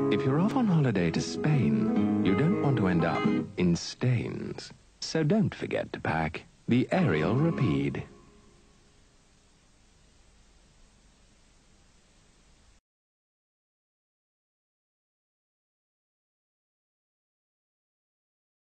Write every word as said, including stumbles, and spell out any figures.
If you're off on holiday to Spain, you don't want to end up in stains. So don't forget to pack the Ariel Rapide.